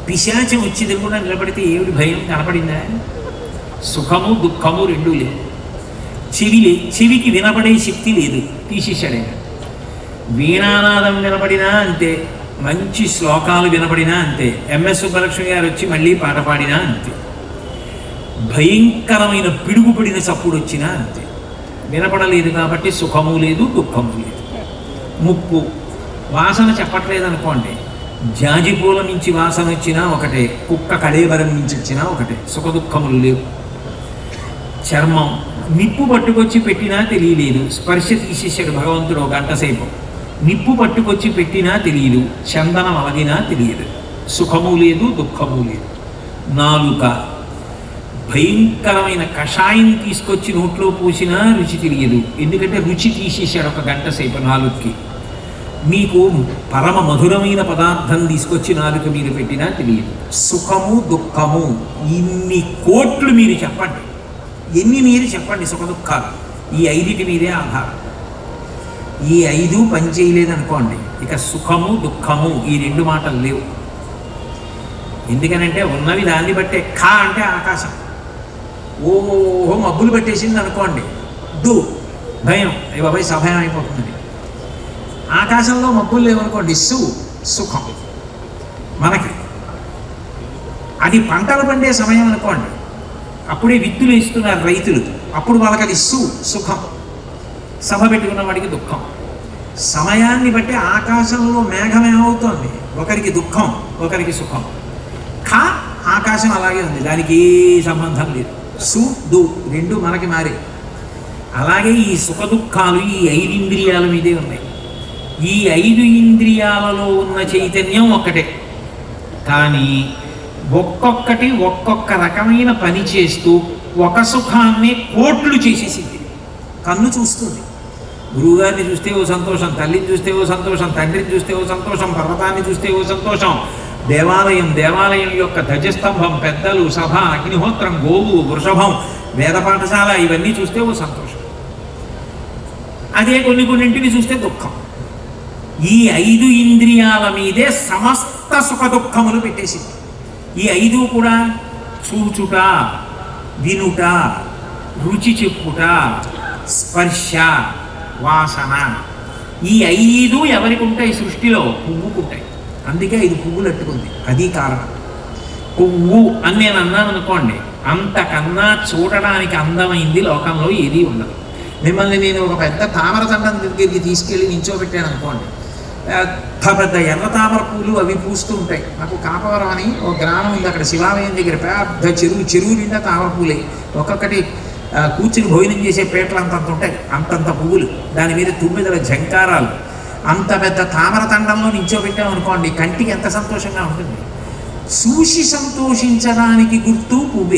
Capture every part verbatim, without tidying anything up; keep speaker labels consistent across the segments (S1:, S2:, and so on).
S1: పిశాచం వచ్చి ఎదురుగుండా నిలబడితే ఏమిటి భయం కనపడిందా? సుఖము దుఃఖము రెండూ లేవు. చెవి లే చెవికి వినపడే శక్తి లేదు, తీసేశాడు ఆయన. వీణానాదం వినపడినా అంతే, మంచి శ్లోకాలు వినపడినా అంతే, ఎంఎస్ సుబ్బలక్ష్మి గారు వచ్చి మళ్ళీ పాట పాడినా అంతే, భయంకరమైన పిడుగుపడిన చప్పుడు వచ్చినా అంతే. వినపడలేదు కాబట్టి సుఖము లేదు దుఃఖము లేదు. ముక్కు వాసన చెప్పట్లేదు అనుకోండి, జాజిపూల నుంచి వాసన వచ్చినా ఒకటే, కుక్క కళేబరం నుంచి వచ్చినా ఒకటే, సుఖ దుఃఖములు లేవు. చర్మం నిప్పు పట్టుకొచ్చి పెట్టినా తెలియలేదు, స్పర్శ తీసేసాడు భగవంతుడు ఒక గంట సేపు. నిప్పు పట్టుకొచ్చి పెట్టినా తెలియదు, చందనం అలగినా తెలియదు, సుఖము లేదు దుఃఖము లేదు. నాలుక భయంకరమైన కషాయం తీసుకొచ్చి నోట్లో పోసినా రుచి తెలియదు, ఎందుకంటే రుచి తీసేసాడు ఒక గంట సేపు నాలుగుకి. మీకు పరమ మధురమైన పదార్థం తీసుకొచ్చి నాలుక మీరు పెట్టినా తెలియదు. సుఖము దుఃఖము ఇన్ని కోట్లు మీరు చెప్పండి, ఎన్ని మీరు చెప్పండి సుఖ దుఃఖాలు, ఈ ఐదిటి మీదే ఆధారం. ఈ ఐదు పని చేయలేదనుకోండి, ఇక సుఖము దుఃఖము ఈ రెండు మాటలు లేవు. ఎందుకనంటే ఉన్నవి దాన్ని బట్టే. ఖా అంటే ఆకాశం, ఓహో మబ్బులు పట్టేసింది అనుకోండి, దు భయం, ఏ బాబాయ్ సభయం అయిపోతుంది. ఆకాశంలో మబ్బులు లేవనుకోండి, సు సుఖం మనకి. అది పంటలు పండే సమయం అనుకోండి, అప్పుడే విత్తులు వేస్తున్నారు రైతులు, అప్పుడు వాళ్ళకి అది సు సుఖం. సభ పెట్టుకున్న వాడికి దుఃఖం. సమయాన్ని బట్టి ఆకాశంలో మేఘం ఏమవుతోంది, ఒకరికి దుఃఖం ఒకరికి సుఖం. ఖా ఆకాశం అలాగే ఉంది, దానికి ఏ సంబంధం లేదు. సు దు రెండు మనకి మారే. అలాగే ఈ సుఖ దుఃఖాలు ఈ ఐదు ఇంద్రియాల మీదే ఉన్నాయి. ఈ ఐదు ఇంద్రియాలలో ఉన్న చైతన్యం ఒక్కటే, కానీ ఒక్కొక్కటి ఒక్కొక్క రకమైన పని చేస్తూ ఒక సుఖాన్ని కోట్లు చేసేసింది. కన్ను చూస్తుంది, గురువుగారిని చూస్తే ఓ సంతోషం, తల్లిని చూస్తే ఓ సంతోషం, తండ్రిని చూస్తే ఓ సంతోషం, పర్వతాన్ని చూస్తే ఓ సంతోషం, దేవాలయం దేవాలయం యొక్క ధ్వజస్తంభం, పెద్దలు, సభ, అగ్నిహోత్రం, గోవు, వృషభం, వేద పాఠశాల ఇవన్నీ చూస్తే ఓ సంతోషం. అదే కొన్ని కొన్నింటిని చూస్తే దుఃఖం. ఈ ఐదు ఇంద్రియాల మీదే సమస్త సుఖ దుఃఖములు పెట్టేసింది. ఈ ఐదు కూడా చూచుట, వినుట, రుచి చెప్పుట, స్పర్శ, వాసన, ఈ ఐదు ఎవరికి ఉంటాయి సృష్టిలో? పువ్వుకుంటాయి. అందుకే ఐదు పువ్వులు అట్టుకుంది, అది కారణం. పువ్వు అని నేను అన్నాను అనుకోండి, అంతకన్నా చూడడానికి అందమైంది లోకంలో ఏదీ ఉండదు. మిమ్మల్ని నేను ఒక పెద్ద తామర దండం దగ్గరికి తీసుకెళ్ళి నించోబెట్టాను అనుకోండి, పెద్ద పెద్ద ఎర్ర తామర పూలు అవి పూస్తూ ఉంటాయి. నాకు కాపవరం అని ఒక గ్రామం ఉంది, అక్కడ శివాలయం దగ్గర పెద్ద చెరువు, చెరువు నిండా తామర పూలే, ఒక్కొక్కటి కూర్చుని భోజనం చేసే పేటలు అంతంత ఉంటాయి, అంతంత పువ్వులు, దాని మీద తొమ్మిదల జంకారాలు. అంత పెద్ద తామర తండంలో నించోబెట్టామనుకోండి, కంటికి ఎంత సంతోషంగా ఉంటుంది. చూసి సంతోషించడానికి గుర్తు పువ్వే.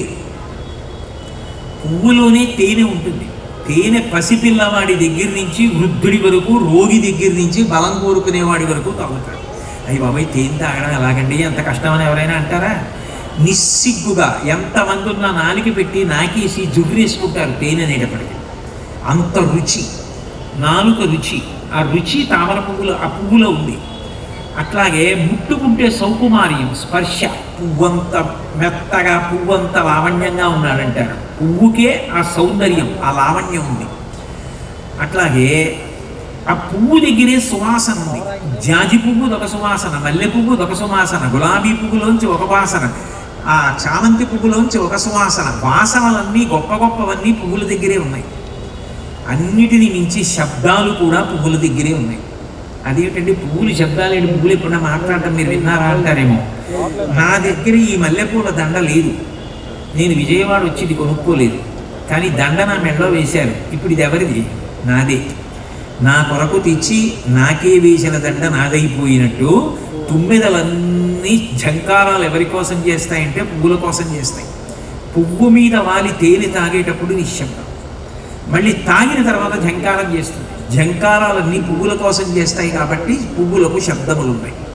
S1: పువ్వులోనే తేనె ఉంటుంది. తేనె పసిపిల్లవాడి దగ్గర నుంచి వృద్ధుడి వరకు, రోగి దగ్గర నుంచి బలం కోరుకునేవాడి వరకు తాగుతాడు. అయ్యి బాబాయ్ తేనె తాగడం ఎలాగండి, ఎంత కష్టమని ఎవరైనా అంటారా? నిస్సిగ్గుగా ఎంతమంది ఉన్న నాలికి పెట్టి నాకేసి జుర్రేసుకుంటారు తేనె అనేటప్పటికీ. అంత రుచి, నాలుక రుచి. ఆ రుచి తామర పువ్వులు ఆ పువ్వులో ఉంది. అట్లాగే ముట్టుకుంటే సౌకుమార్యం, స్పర్శ, పువ్వంత మెత్తగా పువ్వంత లావణ్యంగా ఉన్నాడంటారు. పువ్వుకే ఆ సౌందర్యం, ఆ లావణ్యం ఉంది. అట్లాగే ఆ పువ్వు దగ్గరే సువాసన ఉంది. జాజి పువ్వుది ఒక సువాసన, మల్లె పువ్వుది ఒక సువాసన, గులాబీ పువ్వులోంచి ఒక వాసన, ఆ చామంతి పువ్వులోంచి ఒక సువాసన. వాసనలన్నీ గొప్ప గొప్పవన్నీ పువ్వుల దగ్గరే ఉన్నాయి. అన్నిటిని మించి శబ్దాలు కూడా పువ్వుల దగ్గరే ఉన్నాయి. అదేంటంటే పువ్వులు శబ్దాలు ఏంటి, పువ్వులు ఎప్పుడన్నా మాట్లాడటం మీరు విన్నారా అంటారేమో. నా దగ్గర ఈ మల్లెపూల దండ లేదు, నేను విజయవాడ వచ్చి ఇది కొనుక్కోలేదు, కానీ దండ నా మెడలో వేశారు. ఇప్పుడు ఇది ఎవరిది? నాదే. నా కొరకు తెచ్చి నాకే వేసిన దండ నాదైపోయినట్టు తుమ్మెదలన్నీ ఝంకారాలు ఎవరి కోసం చేస్తాయంటే పువ్వుల కోసం చేస్తాయి. పువ్వు మీద వాలి తేనె తాగేటప్పుడు నిశ్శబ్దం, మళ్ళీ తాగిన తర్వాత ఝంకారం చేస్తుంది. ఝంకారాలన్నీ పువ్వుల కోసం చేస్తాయి కాబట్టి పువ్వులకు శబ్దములు ఉన్నాయి.